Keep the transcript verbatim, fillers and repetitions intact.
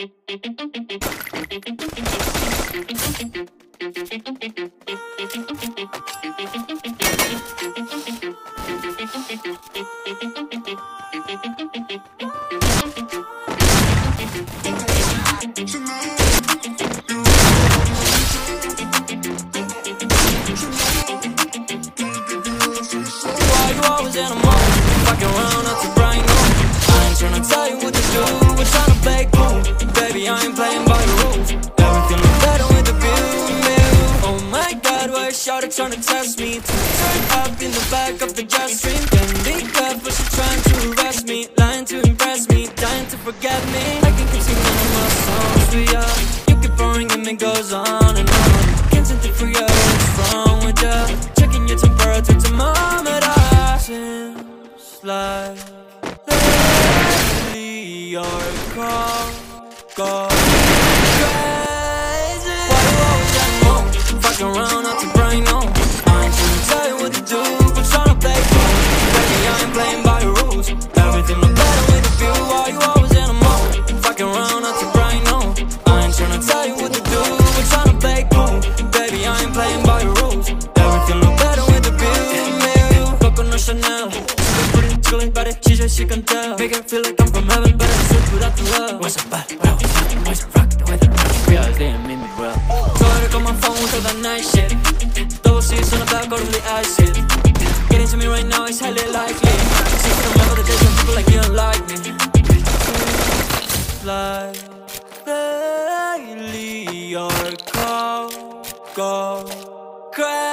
always in a mood, fucking around up to Brian Gold. I ain't tryna tell you what to do, we're tryna play cool. Baby, I ain't playing by the rules. Everything look better with the view. Oh my God, why is Shawty tryna test me? To turn up in the back of the jet stream. Can't be careful, she trying to arrest me, lying to impress me, dying to forget me. I can keep singing all my songs for ya. You keep boring and it goes on and on. Can't seem to figure out what's wrong with ya. Checking your temperature thermometer. Seems like lately your call go crazy. Why you always at home, fucking around up to brain on? I ain't tryna tell you what to do, but tryna play cool. Baby, I ain't playing by the rules. Everything look better with a view. Why you always in a mood, fucking around up to brain on? I ain't tryna tell you what to do, but tryna play cool. Baby, I ain't playing by the rules. Everything look better with a view. Coco no Chanel, chillin' body, she said she can tell. Make it feel like I'm from heaven, but it's sweet without the love. Where's her body, bro? Where's her rock, the way that rock? Realize they ain't mean me well. So I took on my phone with all that nice shit. Double C's on the back, all of the acid. Getting to me right now is highly likely. Since I remember the days when people like you don't like me. Like lately your call go crazy.